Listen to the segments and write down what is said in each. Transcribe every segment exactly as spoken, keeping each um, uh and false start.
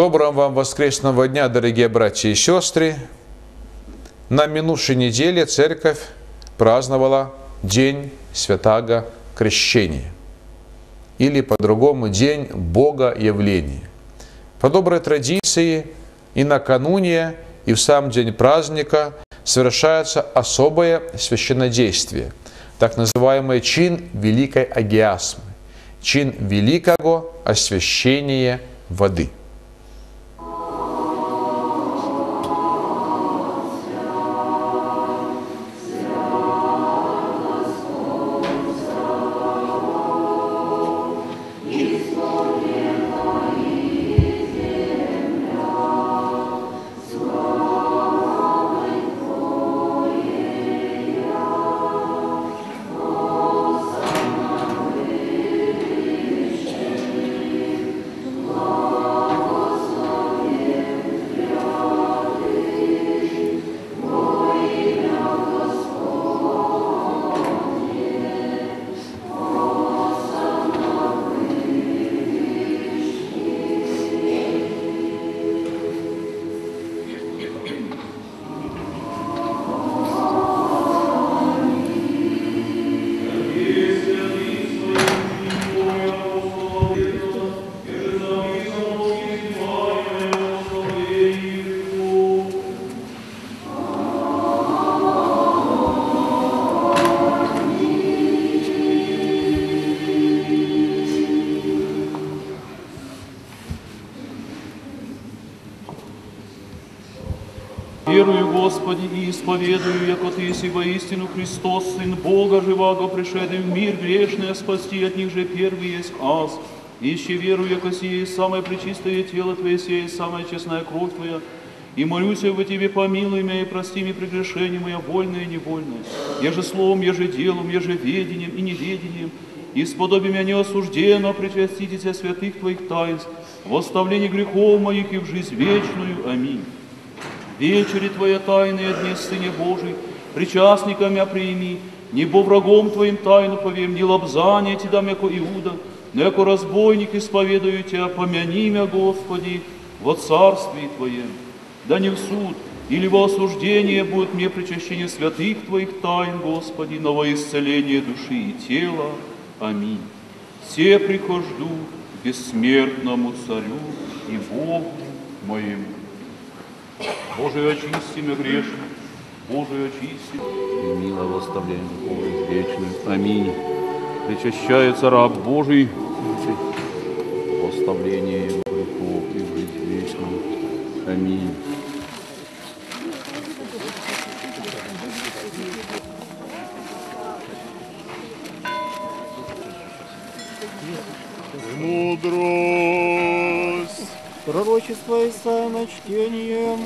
Доброго вам воскресного дня, дорогие братья и сестры. На минувшей неделе церковь праздновала День Святаго Крещения, или по-другому День Богоявления. По доброй традиции и накануне, и в сам день праздника совершается особое священнодействие, так называемый чин Великой Агиасмы, чин Великого Освящения воды. Верую, Господи, и исповедую, яко Ты еси воистину Христос, Сын Бога живаго, пришедший в мир грешный, а спасти от них же первый есть аз. Ище верую, яко сие есть самое пречистое тело Твое, сие есть самая честная кровь Твоя. И молюсь во Тебе, помилуй меня и прости мне прегрешения моя, вольное и невольное. Еже словом, еже делом, еже ведением и неведением. И сподоби меня неосужденно причаститесь святых Твоих таинств, в оставлении грехов моих и в жизнь вечную. Аминь. Вечери Твоя тайные дни, Сыне Божий, причастником меня прими, не бо врагом Твоим тайну повем, не лобзание Ти дам, яко Иуда, но яко разбойник исповедую Тебя, помяни меня, Господи, во царствии Твоем. Да не в суд или во осуждение будет мне причащение святых Твоих тайн, Господи, но во исцеление души и тела. Аминь. Все прихожду к бессмертному Царю и Богу моему. Боже, очисти меня грешным, Боже, очисти. И мило восставление духовных вечных. Аминь. Причащается раб Божий, восставление его грехов и в жизнь вечную. Аминь. Мудрость. Пророчество Исаия чтением.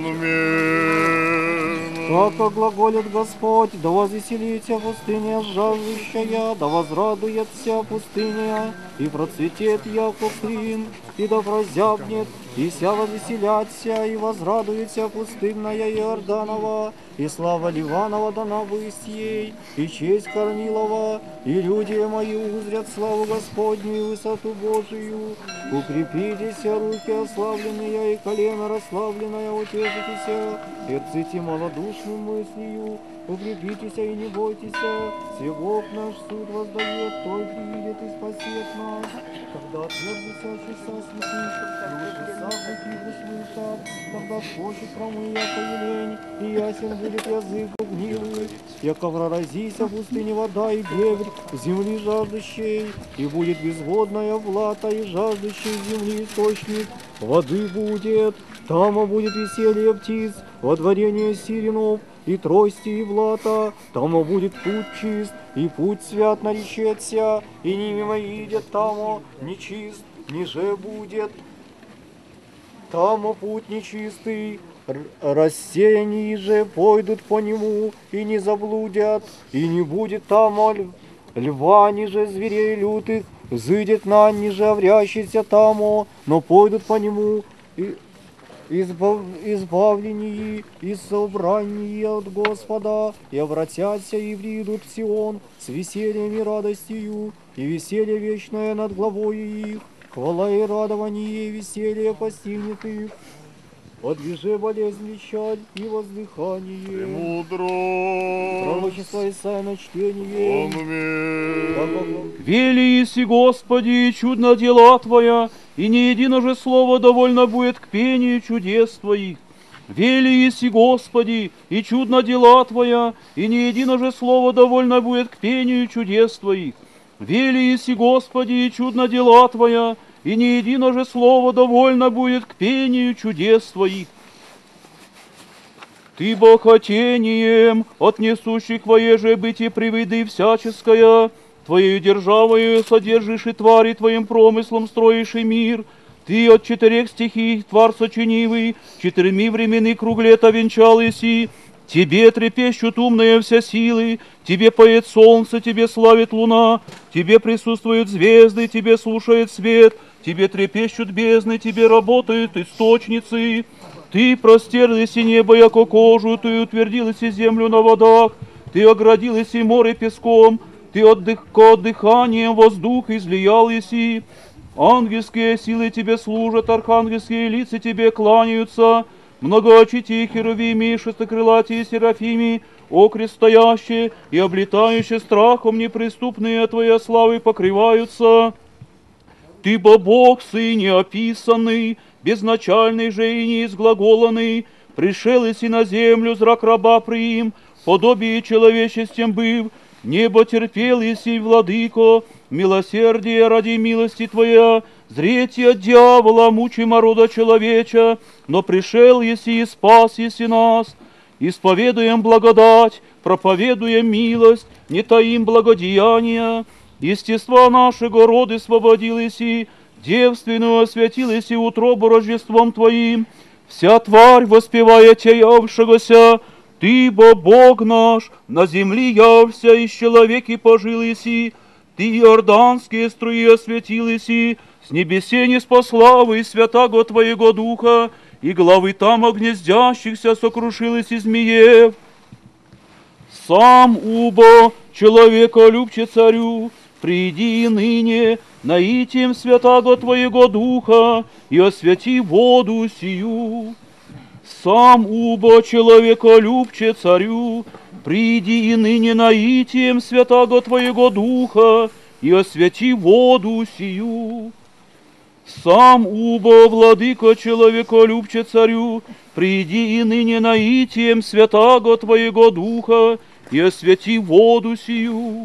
Аминь. Как глаголит Господь, да возвеселится пустыня жаждущая, да возрадуется пустыня, и процветет яко клин, и да прозябнет, и ся возвеселятся, и возрадуется пустынная Иорданова, и слава Ливанова дана высть ей, и честь Корнилова, и люди мои узрят славу Господню и высоту Божию. Укрепитесь, руки ослабленные, и колено расслабленное, утешитесь, и рците малодушным мыслью, укрепитесь и не бойтесь, сего наш суд воздает, той приидет и спасет нас. Когда отвергнется часа святых, и часа быки услышат, тогда скочит промы, яко елень, и ясен будет язык гнилый, яко проразися в пустыне вода и бегрь земли жаждущей, и будет безводная влата, и жаждущей земли источник воды будет, там будет веселье птиц, водворение сиренов, и трости, и блата, там будет путь чист, и путь свят наречется, и не мимо идет тамо нечист, ниже будет тамо путь нечистый, рассеянные же пойдут по нему, и не заблудят, и не будет тамо льва, ниже зверей лютых, взыдет на ниже оврящийся тамо, но пойдут по нему, и Избав... избавлении и собрании от Господа, и обратятся и придут в Сион с весельем и радостью, и веселье вечное над главой их, Хвала и радование, и веселье постигнет их. Подвижи болезнь, печаль и воздыхание. Мудро. Пророчество Исаия на чтение. Аминь. Вели иси, Господи, чудно дела Твоя, и ни едино же слово довольно будет к пению чудес Твоих. Вели иси, Господи, и чудно дела Твоя, и ни едино же слово довольно будет к пению чудес Твоих. Вели иси, Господи, и чудно дела Твоя, и ни едино же слово довольно будет к пению чудес Твоих. Ты богатением от несущих воеже бытие приведы всяческое, Твоею державою содержишь и твари Твоим промыслом строишь и мир. Ты от четырех стихий твар сочинивый, четырьми времени круг лета венчал еси. Тебе трепещут умные вся силы, Тебе поет солнце, Тебе славит луна, Тебе присутствуют звезды, Тебе слушает свет, Тебе трепещут бездны, Тебе работают источницы. Ты простерлись и небо, яко кожу, Ты утвердилась и землю на водах, Ты оградилась и море песком, Ты отдых, дыханием воздух излиял еси. Ангельские силы Тебе служат, архангельские лица Тебе кланяются, многоочитие херувими, шестокрылатие серафими, окрест стоящие и облетающие страхом неприступные Твоя славы покрываются. Ты бо Бог, Сын неописанный, безначальный же и неизглаголанный, пришел и на землю зрак раба приим, подобие человечестем быв, небо терпел еси, владыко, милосердие ради милости Твоя, зреть от дьявола, мучима рода человеча, но пришел еси и спас еси нас. Исповедуем благодать, проповедуем милость, не таим благодеяния. Естества нашего рода свободил еси, девственную освятил еси утробу Рождеством Твоим. Вся тварь, воспевая Тя явшегося, Ты, бо Бог наш, на земли явся, и человеки пожил еси. Ты иорданские струи осветил еси, с небесе не спославы святаго Твоего Духа, и главы там огнездящихся сокрушились из змеев. Сам убо, человеколюбче царю, приди и ныне, наитием святаго Твоего Духа, и освяти воду сию. Сам убо, человеколюбче царю, приди и ныне наитием святаго Твоего Духа, и освяти воду сию. Сам убо, владыко человеколюбче царю, приди и ныне наитием святаго Твоего Духа, и освяти воду сию.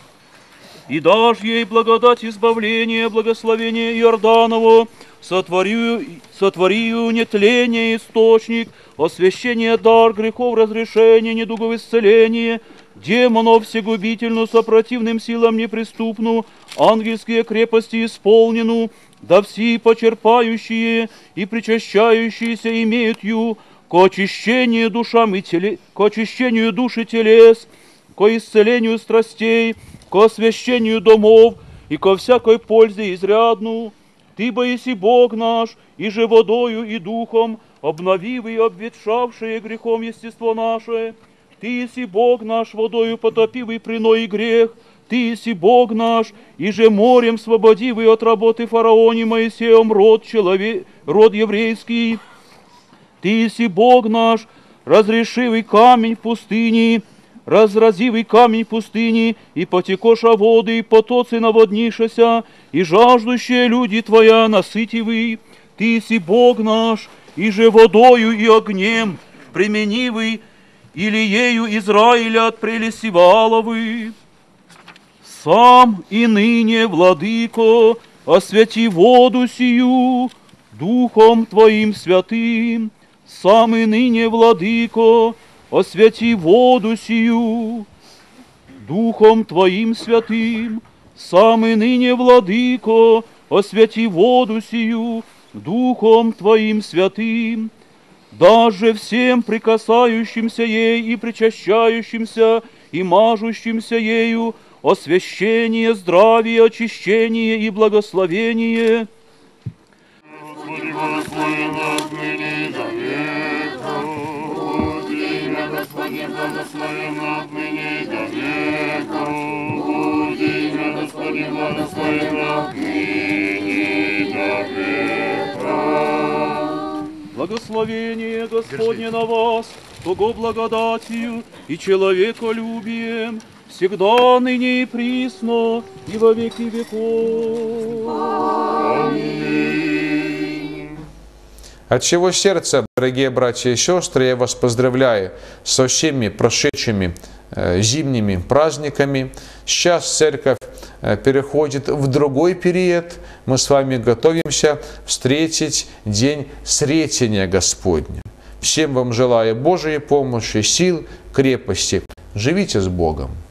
И дашь ей благодать избавления, благословения Иорданово, сотворю, сотворю нетление источник, освящение дар, грехов разрешение, недугов исцеление, демонов всегубительну, сопротивным силам неприступну, ангельские крепости исполнену, да все почерпающие и причащающиеся имеют ю, ко очищению душам и теле, ко очищению душ и телес, ко исцелению страстей, ко освящению домов и ко всякой пользе изрядну. Ты боиси Бог наш, и же водою и духом, обновивый и обветшавшее грехом естество наше. Ты еси Бог наш, водою потопивый приной и грех. Ты еси Бог наш, и же морем свободивый от работы фараоне Моисеем род, человек, род еврейский. Ты еси Бог наш, разрешивый камень в пустыне, разразивый камень в пустыне, и потекоша воды, и потоцы наводнишася, и жаждущие люди Твоя насытивый. Ты еси Бог наш, и же водою и огнем, применивый, или ею Израиля от прелести Вааловы. Сам и ныне, владыко, освяти воду сию Духом Твоим святым. Сам и ныне, владыко, освяти воду сию Духом Твоим святым. Сам и ныне, владыко, освяти воду сию Духом Твоим святым. Даже всем прикасающимся ей и причащающимся и мажущимся ею освящение, здравие, очищение и благословение. Господи, благослови нас ныне и до века. Будь имя Господне благословенно отныне и до века. Будь имя Господне благословенно отныне Благословение Господне на вас, Бого благодатью и человеколюбием, всегда, ныне и присно, и во веки веков. От всего сердца, дорогие братья и сестры, я вас поздравляю со всеми прошедшими э, зимними праздниками. Сейчас церковь э, переходит в другой период. Мы с вами готовимся встретить день Сретения Господня. Всем вам желаю Божией помощи, сил, крепости. Живите с Богом.